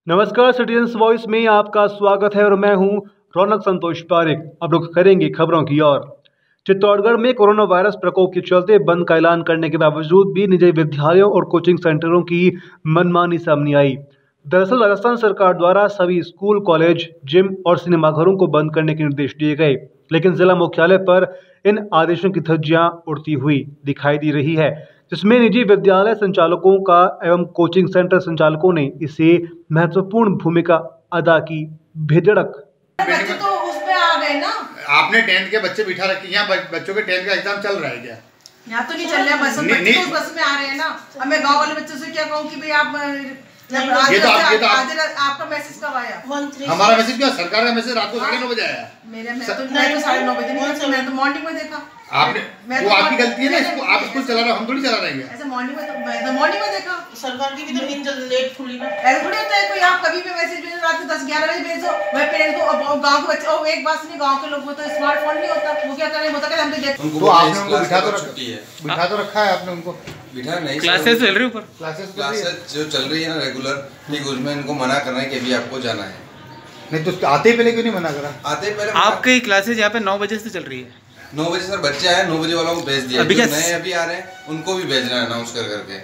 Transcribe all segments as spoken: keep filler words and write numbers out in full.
नमस्कार, citizens voice में आपका स्वागत है और मैं हूं रौनक संतोष पारिक। अब रुख करेंगे खबरों की ओर। चित्तौड़गढ़ में कोरोना वायरस प्रकोप के चलते बंद का ऐलान करने के बावजूद भी निजी विद्यालयों और कोचिंग सेंटरों की मनमानी सामने आई। दरअसल राजस्थान सरकार द्वारा सभी स्कूल, कॉलेज, जिम और सिनेमाघरों को बंद करने के निर्देश दिए गए, लेकिन जिला मुख्यालय पर इन आदेशों की धज्जियां उड़ती हुई दिखाई दे रही है, जिसमें निजी विद्यालय संचालकों का एवं कोचिंग सेंटर संचालकों ने इसे महत्वपूर्ण भूमिका अदा की। भेजड़क बच्चे तो उसमें आ गए ना। आपने टेंथ के बच्चे बिठा रखे, यहाँ बच्चों के टेंथ का एग्जाम चल रहा है क्या? यहाँ तो नहीं चल रहा है, बस बच्चे तो उस बस में आ रहे हैं ना। अब मैं गांव वाले बच्चों से क्या कहूँ कि भाई आप आज ये तो आप, ये तो आप, आपका मैसेज कब आया? हमारा मैसेज क्या? सरकार का मैसेज रात को साढ़े नौ बजे आया। मेरे मैं तो मैं तो साढ़े नौ बजे नहीं, मैं तो मॉर्निंग में देखा। आपने वो आपकी गलती है ना, इसको आप स्कूल चला रहे हो, हम थोड़ी चला रहे हैं। ऐसे मॉर्निंग में तो मैं तो मॉर्निंग में देखा। सरकार की भी तो नींद लेट खुली ना, ऐसे थोड़ी होता है। कोई आप कभी भी मैसेज भेजो रात को दस ग्यारह बजे भेजो, वह पेरेंट्स को गांव के बच्चे, और एक बात नहीं, गांव के लोगों तो स्मार्टफोन नहीं होता, वो क्या करें, वो तो कहते हम तो देख। तो आपने उनको बिठा तो रखी है, बिठा तो रखा है आपने उनको। बिठा नहीं, क्लासेस चल रही है ऊपर, क्लासेस क्लासेस जो चल रही है ना रेगुलर, ठीक, उसमें इनको मना करना है कि अभी आपको जाना है। नहीं तो आते पहले क्यों नहीं मना करा? आते पहले आपकी क्लासेस यहाँ पे नौ बजे से चल रही है। नौ बजे सर बच्चे आए, नौ बजे वालों को भेज दिया। अभी जो नए अभी आ रहे हैं उनको भी भेजना है अनाउंस कर करके।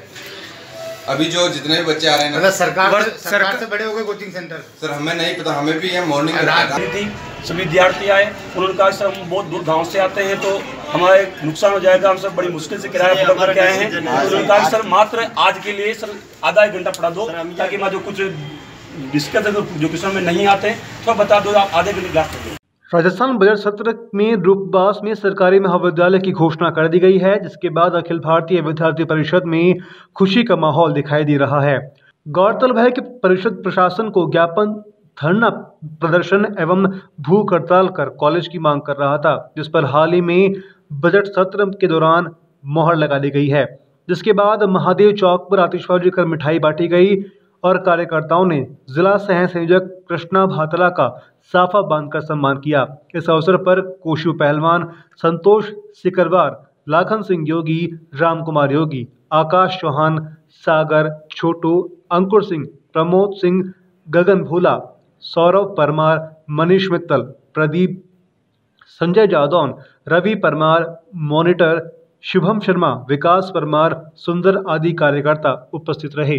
अभी जो जितने भी बच्चे आ रहे हैं मतलब सरकार से, सरकार से बड़े हो गए कोचिंग सेंटर। सर हमें नहीं पता, हमें भी यहाँ मॉर्निंग थी, सभी विद्यार्थी आए, उन्होंने कहा सर हम बहुत दूर गाँव से आते हैं तो हमारा नुकसान हो जाएगा, हम सब बड़ी मुश्किल से किराया पड़ा करके आए हैं। उन्होंने कहा सर मात्र आज के लिए सर आधा एक घंटा पढ़ा दो, ताकि मैं जो कुछ डिस्कस जो क्वेश्चन में नहीं आते तो बता दो, आप आधे घंटे क्लास कर दो। राजस्थान बजट सत्र में रूपबास में सरकारी महाविद्यालय की घोषणा कर दी गई है, जिसके बाद अखिल भारतीय विद्यार्थी परिषद में खुशी का माहौल दिखाई दे रहा है। गौरतलब है कि परिषद प्रशासन को ज्ञापन, धरना प्रदर्शन एवं भूख हड़ताल कर कॉलेज की मांग कर रहा था, जिस पर हाल ही में बजट सत्र के दौरान मोहर लगा दी गई है। जिसके बाद महादेव चौक पर आतिशबाजी कर मिठाई बांटी गई और कार्यकर्ताओं ने जिला सह संयोजक कृष्णा भातला का साफा बांधकर सम्मान किया। इस अवसर पर कोशु पहलवान, संतोष सिकरवार, लाखन सिंह योगी, राम कुमार योगी, आकाश चौहान, सागर, छोटू, अंकुर सिंह, प्रमोद सिंह, गगन भोला, सौरभ परमार, मनीष मित्तल, प्रदीप, संजय जादौन, रवि परमार, मॉनिटर, शुभम शर्मा, विकास परमार, सुंदर आदि कार्यकर्ता उपस्थित रहे।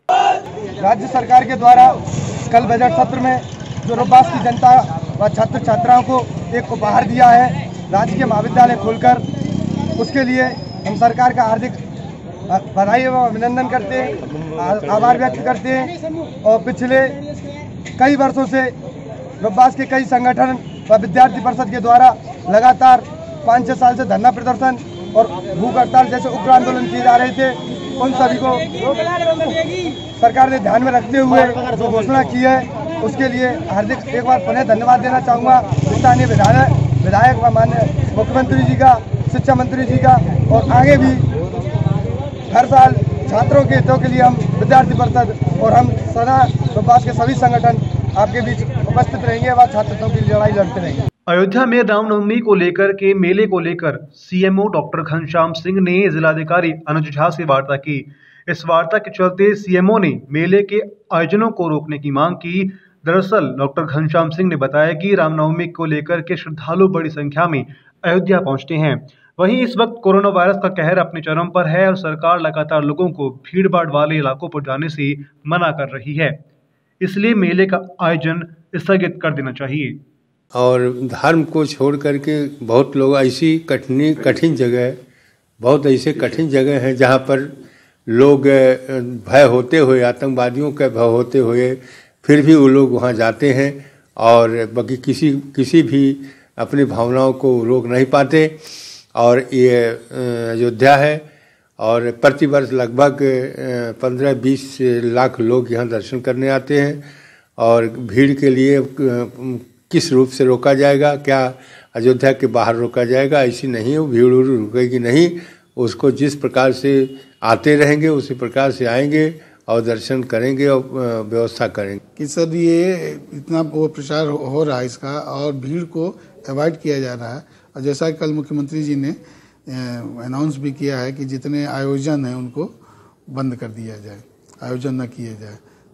राज्य सरकार के द्वारा कल बजट सत्र में जो रूपबास की जनता व छात्र छात्राओं को एक उपहार दिया है राजकीय महाविद्यालय खोलकर, उसके लिए हम सरकार का हार्दिक बधाई एवं अभिनंदन करते हैं, आभार व्यक्त करते हैं। और पिछले कई वर्षों से रूपबास के कई संगठन व विद्यार्थी परिषद के द्वारा लगातार पाँच छः साल से धरना प्रदर्शन और भूख हड़ताल जैसे उग्र आंदोलन किए जा रहे थे, उन सभी को सरकार ने ध्यान में रखते हुए जो घोषणा की है उसके लिए हार्दिक एक बार पुनः धन्यवाद देना चाहूँगा स्थानीय विधायक विधायक व माननीय मुख्यमंत्री जी का, शिक्षा मंत्री जी का। और आगे भी हर साल छात्रों के हितों के लिए हम विद्यार्थी परिषद और हम सदा रूपबास के सभी संगठन आपके बीच उपस्थित रहेंगे व छात्र हितों की लड़ाई लड़ते रहेंगे। अयोध्या में रामनवमी को लेकर के मेले को लेकर सीएमओ डॉक्टर घनश्याम सिंह ने जिलाधिकारी अनुज झा से वार्ता की। इस वार्ता के चलते सीएमओ ने मेले के आयोजनों को रोकने की मांग की। दरअसल डॉक्टर घनश्याम सिंह ने बताया कि रामनवमी को लेकर के श्रद्धालु बड़ी संख्या में अयोध्या पहुंचते हैं। वहीं इस वक्त कोरोना वायरस का कहर अपने चरम पर है और सरकार लगातार लोगों को भीड़ भाड़ वाले इलाकों पर जाने से मना कर रही है, इसलिए मेले का आयोजन स्थगित कर देना चाहिए। और धर्म को छोड़ करके बहुत लोग ऐसी कठिन कठिन जगह बहुत ऐसे कठिन जगह हैं जहाँ पर लोग भय होते हुए, आतंकवादियों का भय होते हुए फिर भी वो लोग वहाँ जाते हैं और बाकी किसी किसी भी अपनी भावनाओं को रोक नहीं पाते। और ये अयोध्या है और प्रतिवर्ष लगभग पंद्रह बीस लाख लोग यहाँ दर्शन करने आते हैं। और भीड़ के लिए किस रूप से रोका जाएगा, क्या अयोध्या के बाहर रोका जाएगा? ऐसी नहीं है, भीड़ रुकेगी नहीं। उसको जिस प्रकार से आते रहेंगे उसी प्रकार से आएंगे और दर्शन करेंगे और व्यवस्था करेंगे। कि सर ये इतना वो प्रचार हो रहा है इसका और भीड़ को अवॉइड किया जा रहा है। और जैसा कि कल मुख्यमंत्री जी ने अनाउंस भी किया है कि जितने आयोजन हैं उनको बंद कर दिया जाए, आयोजन न किए जाए।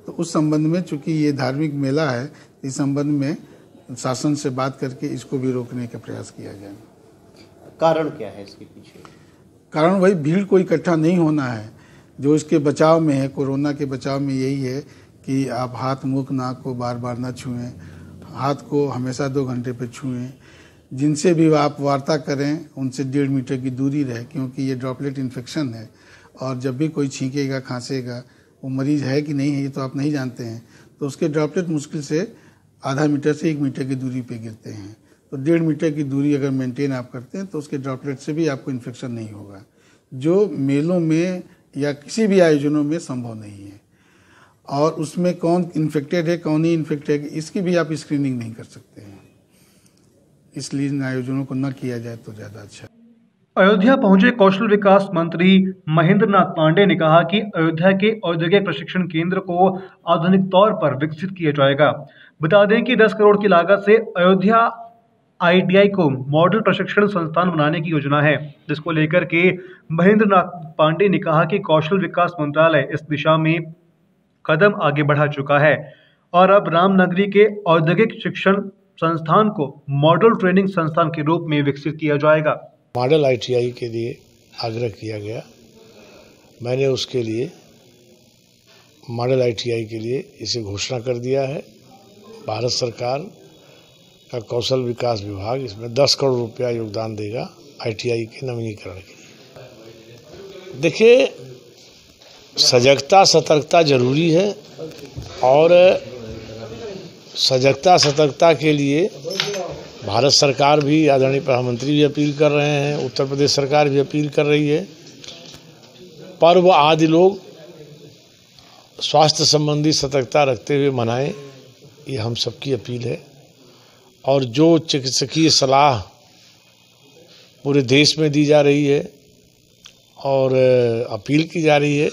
तो उस संबंध में चूंकि ये धार्मिक मेला है, इस संबंध में शासन से बात करके इसको भी रोकने का प्रयास किया जाए। कारण क्या है इसके पीछे? कारण वही भीड़ को इकट्ठा नहीं होना है, जो इसके बचाव में है, कोरोना के बचाव में यही है कि आप हाथ, मुख, नाक को बार बार ना छुएं, हाथ को हमेशा दो घंटे पे छुएं, जिनसे भी आप वार्ता करें उनसे डेढ़ मीटर की दूरी रहे, क्योंकि ये ड्रॉपलेट इन्फेक्शन है और जब भी कोई छींकेगा, खांसेगा, वो मरीज है कि नहीं है ये तो आप नहीं जानते हैं, तो उसके ड्रॉपलेट मुश्किल से आधा मीटर से एक मीटर की दूरी पे गिरते हैं। तो डेढ़ मीटर की दूरी अगर मेंटेन आप करते हैं तो उसके ड्रॉपलेट से भी आपको इन्फेक्शन नहीं होगा, जो मेलों में या किसी भी आयोजनों में संभव नहीं है। और उसमें कौन इन्फेक्टेड है, कौन नहीं इन्फेक्टेड है, इसकी भी आप स्क्रीनिंग नहीं कर सकते हैं, इसलिए इन आयोजनों को न किया जाए तो ज़्यादा अच्छा। अयोध्या पहुंचे कौशल विकास मंत्री महेंद्र नाथ पांडे ने कहा कि अयोध्या के औद्योगिक प्रशिक्षण केंद्र को आधुनिक तौर पर विकसित किया जाएगा। बता दें कि दस करोड़ की लागत से अयोध्या आई टी आई को मॉडल प्रशिक्षण संस्थान बनाने की योजना है, जिसको लेकर के महेंद्र नाथ पांडे ने कहा कि कौशल विकास मंत्रालय इस दिशा में कदम आगे बढ़ा चुका है और अब रामनगरी के औद्योगिक शिक्षण संस्थान को मॉडल ट्रेनिंग संस्थान के रूप में विकसित किया जाएगा। मॉडल आई टी आई के लिए आग्रह किया गया, मैंने उसके लिए मॉडल आई टी आई के लिए इसे घोषणा कर दिया है। भारत सरकार का कौशल विकास विभाग इसमें दस करोड़ रुपया योगदान देगा आई टी आई के नवीनीकरण के लिए। देखिए, सजगता सतर्कता जरूरी है और सजगता सतर्कता के लिए भारत सरकार भी, आदरणीय प्रधानमंत्री भी अपील कर रहे हैं, उत्तर प्रदेश सरकार भी अपील कर रही है। पर्व आदि लोग स्वास्थ्य संबंधी सतर्कता रखते हुए मनाएं, ये हम सबकी अपील है। और जो चिकित्सकीय सलाह पूरे देश में दी जा रही है और अपील की जा रही है,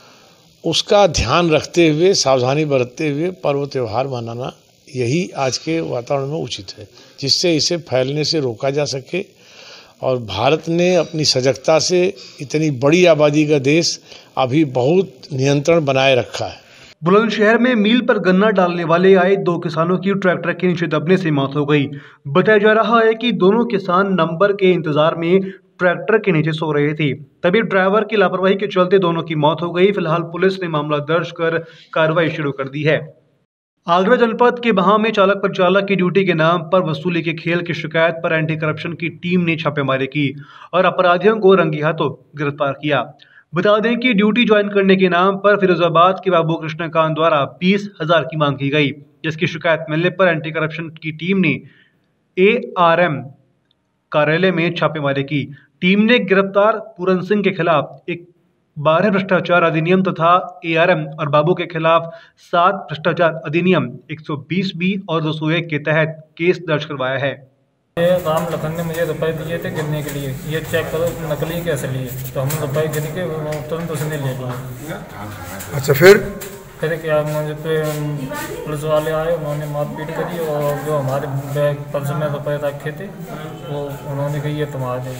उसका ध्यान रखते हुए, सावधानी बरतते हुए पर्व त्यौहार मनाना यही आज के वातावरण में उचित है, जिससे इसे फैलने से रोका जा सके। और भारत ने अपनी सजगता से इतनी बड़ी आबादी का देश अभी बहुत नियंत्रण बनाए रखा है। बुलंदशहर में मील पर गन्ना डालने वाले आए दो किसानों की ट्रैक्टर के नीचे दबने से मौत हो गई। बताया जा रहा है कि दोनों किसान नंबर के इंतजार में ट्रैक्टर के नीचे सो रहे थे, तभी ड्राइवर की लापरवाही के चलते दोनों की मौत हो गई। फिलहाल पुलिस ने मामला दर्ज कर कार्रवाई शुरू कर दी है। आगरा जनपद के बहाव में चालक परिचालक की ड्यूटी के नाम पर वसूली के खेल की शिकायत पर एंटी करप्शन की टीम ने छापेमारी की और अपराधियों को रंगे हाथों गिरफ्तार किया। बता दें कि ड्यूटी ज्वाइन करने के नाम पर फिरोजाबाद के बाबू कृष्णकांत द्वारा बीस हजार की मांग की गई, जिसकी शिकायत मिलने पर एंटी करप्शन की टीम ने ए आर एम कार्यालय में छापेमारी की। टीम ने गिरफ्तार पूरन सिंह के खिलाफ एक बारह भ्रष्टाचार अधिनियम तथा ए आर एम और बाबू के खिलाफ सात भ्रष्टाचार अधिनियम एक सौ बीस बी और दो सौ एक के तहत केस दर्ज करवाया है। ये राम लखन ने मुझे रुपए दिए थे गिनने के लिए, ये चेक करो नकली कैसे लिए, तो हम रुपए गिन के तुरंत उसने ले लिए। अच्छा, फिर फिर क्या मुझे पे पुलिस वाले आए, उन्होंने मारपीट करी और जो हमारे बैग पर्स में रुपए रखे थे वो उन्होंने कही ये तुम्हारे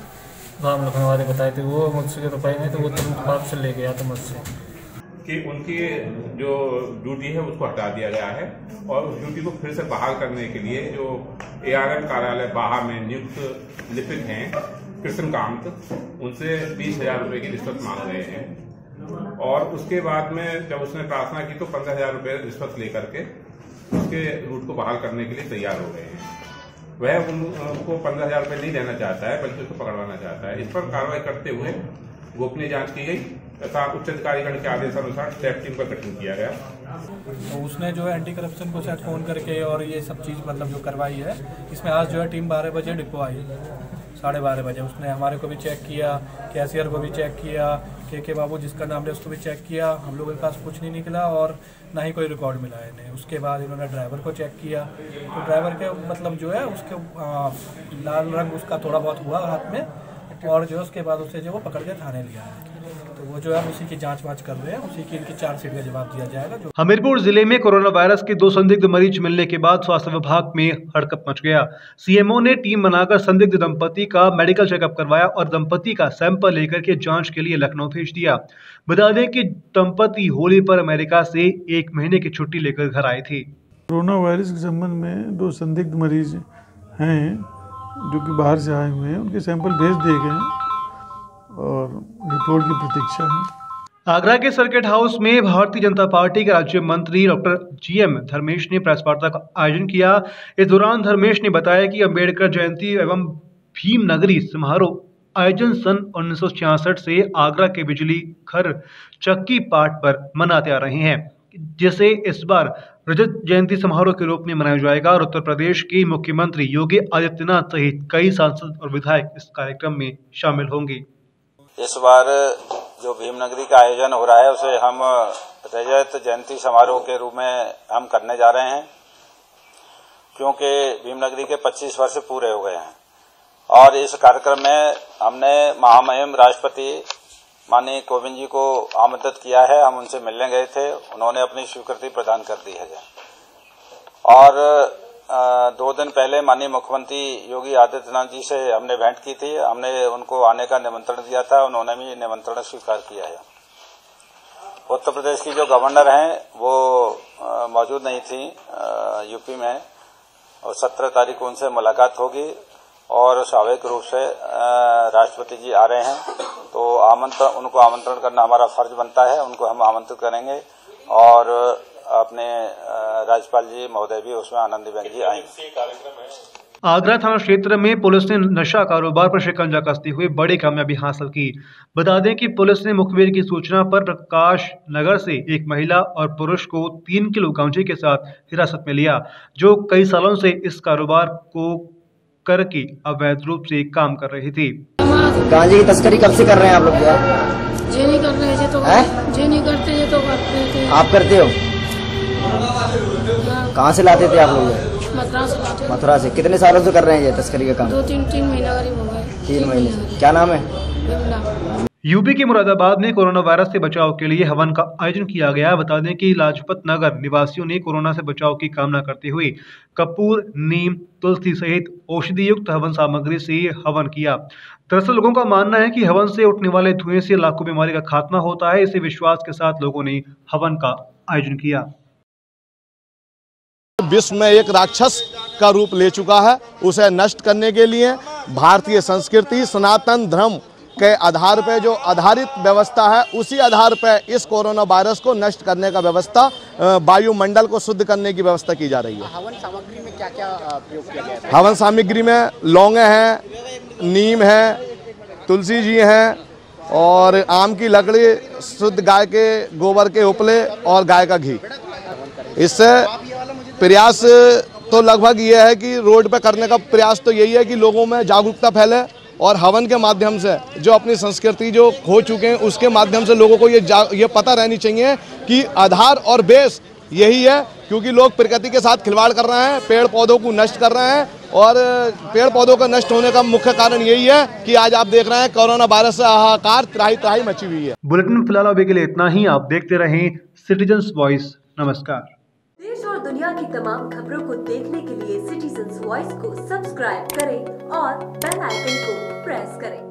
राम लखन वाले बताए थे, वो मुझसे रुपए नहीं तो वो तुरंत पाप से ले गया था मुझसे। कि उनकी जो ड्यूटी है उसको हटा दिया गया है और उस ड्यूटी को फिर से बहाल करने के लिए जो ए आर एम कार्यालय बाहा में नियुक्त लिपिक हैं कृष्णकांत, उनसे बीस हजार रुपये की रिश्वत मांग रहे हैं। और उसके बाद में जब उसने प्रार्थना की तो पंद्रह हजार रुपये रिश्वत लेकर के उसके रूट को बहाल करने के लिए तैयार हो गए हैं। वह उनको पंद्रह हजार रुपये नहीं देना चाहता है, बल्कि उसको पकड़वाना चाहता है। इस पर कार्रवाई करते हुए गोपनीय जांच की गई तथा उच्च अधिकारीगण के आदेशानुसार स्टेप टीम का गठन किया गया। तो उसने जो है एंटी करप्शन को शायद फ़ोन करके और ये सब चीज़ मतलब जो करवाई है, इसमें आज जो है टीम बारह बजे डिपो आई, साढ़े बारह बजे उसने हमारे को भी चेक किया, कैशियर को भी चेक किया, के के बाबू जिसका नाम है उसको भी चेक किया। हम लोगों के पास कुछ नहीं निकला और ना ही कोई रिकॉर्ड मिला है इन्हें। उसके बाद इन्होंने ड्राइवर को चेक किया, तो ड्राइवर के मतलब जो है उसके आ, लाल रंग उसका थोड़ा बहुत हुआ हाथ में, और जो उसके बाद उसे जो वो पकड़ के थाने लिया है, तो वो जो है उसी की जांच वाँच कर रहे हैं, उसी की इनकी चार्जशीट का जवाब दिया जाएगा। जो हमीरपुर जिले में कोरोना वायरस के दो संदिग्ध मरीज मिलने के बाद स्वास्थ्य विभाग में हड़कंप मच गया। सीएमओ ने टीम बनाकर संदिग्ध दंपति का मेडिकल चेकअप करवाया और दंपति का सैंपल लेकर के जांच के लिए लखनऊ भेज दिया। बता दें कि दंपति होली पर अमेरिका से एक महीने की छुट्टी लेकर घर आए थे। कोरोना वायरस के संबंध में दो संदिग्ध मरीज हैं जो कि बाहर से आए हुए हैं, उनके सैंपल भेज दिए गए हैं और रिपोर्ट की प्रतीक्षा है। आगरा के सर्किट हाउस में भारतीय जनता पार्टी के राज्य मंत्री डॉक्टर जी एम धर्मेश ने प्रेस वार्ता का आयोजन किया। इस दौरान धर्मेश ने बताया कि अंबेडकर जयंती एवं भीम नगरी समारोह आयोजन सन उन्नीस सौ छियासठ से आगरा के बिजली घर चक्की पाट पर मनाते आ रहे हैं, जिसे इस बार रजत जयंती समारोह के रूप में मनाया जाएगा और उत्तर प्रदेश के मुख्यमंत्री योगी आदित्यनाथ सहित कई सांसद और विधायक इस कार्यक्रम में शामिल होंगे। इस बार जो भीमनगरी का आयोजन हो रहा है उसे हम रजत जयंती समारोह के रूप में हम करने जा रहे हैं, क्योंकि भीमनगरी के पच्चीस वर्ष पूरे हो गए हैं और इस कार्यक्रम में हमने महामहिम राष्ट्रपति माननीय कोविंद जी को आमंत्रित किया है। हम उनसे मिलने गए थे, उन्होंने अपनी स्वीकृति प्रदान कर दी है और दो दिन पहले माननीय मुख्यमंत्री योगी आदित्यनाथ जी से हमने भेंट की थी। हमने उनको आने का निमंत्रण दिया था, उन्होंने भी निमंत्रण स्वीकार किया है। उत्तर प्रदेश की जो गवर्नर हैं वो मौजूद नहीं थी यूपी में और सत्रह तारीख को उनसे मुलाकात होगी और स्वाभाविक रूप से राष्ट्रपति जी आ रहे हैं, तो आमंत्रण उनको आमंत्रण करना हमारा फर्ज बनता है। उनको हम आमंत्रित करेंगे और अपने राज्यपाल जी महोदय भी उसमें आनंदीबेन जी आएंगे। आगरा थाना क्षेत्र में पुलिस ने नशा कारोबार पर शिकंजा कसते हुए बड़ी कामयाबी हासिल की। बता दें कि पुलिस ने मुखबिर की सूचना पर प्रकाश नगर से एक महिला और पुरुष को तीन किलो गांजे के साथ हिरासत में लिया, जो कई सालों से इस कारोबार को करके अवैध रूप से काम कर रही थी। गांजे की तस्करी कब से कर रहे हैं आप लोग? जे नहीं कर रहे हैं तो जे नहीं करते ये तो करते थे। आप करते हो? कहाँ से लाते थे आप लोग? मथुरा से लाते। मथुरा से। कितने सालों से कर रहे हैं ये तस्करी का काम? दो तीन तीन महीना करीब हो गए। तीन महीने। क्या नाम है? यूपी के मुरादाबाद में कोरोना वायरस से बचाव के लिए हवन का आयोजन किया गया। बता दें कि लाजपत नगर निवासियों ने कोरोना से बचाव की कामना करते हुए कपूर, नीम, तुलसी सहित औषधि युक्त हवन सामग्री से हवन किया। दरअसल लोगों का मानना है कि हवन से उठने वाले धुएं से लाखों बीमारी का खात्मा होता है। इसी विश्वास के साथ लोगों ने हवन का आयोजन किया। विश्व में एक राक्षस का रूप ले चुका है, उसे नष्ट करने के लिए भारतीय संस्कृति सनातन धर्म के आधार पे जो आधारित व्यवस्था है, उसी आधार पे इस कोरोना वायरस को नष्ट करने का व्यवस्था, वायुमंडल को शुद्ध करने की व्यवस्था की जा रही है। हवन सामग्री में क्या क्या प्रयोग किया गया है? हवन सामग्री में लौंगे हैं, नीम है, तुलसी जी हैं और आम की लकड़ी, शुद्ध गाय के गोबर के उपले और गाय का घी। इससे प्रयास तो लगभग ये है कि रोड पे करने का प्रयास तो यही है कि लोगों में जागरूकता फैले और हवन के माध्यम से जो अपनी संस्कृति जो खो चुके हैं उसके माध्यम से लोगों को ये ये पता रहनी चाहिए कि आधार और बेस यही है, क्योंकि लोग प्रकृति के साथ खिलवाड़ कर रहे हैं, पेड़ पौधों को नष्ट कर रहे हैं और पेड़ पौधों का नष्ट होने का मुख्य कारण यही है कि आज आप देख रहे हैं कोरोना वायरस से हाहाकार त्राही त्राही मची हुई है। बुलेटिन फिलहाल अभी के लिए इतना ही। आप देखते रहें सिटीजन्स वॉइस। नमस्कार। देश और दुनिया की तमाम खबरों को देखने के लिए सिटीजन्स वॉइस को सब्सक्राइब करें और बेल आइकन को प्रेस करें।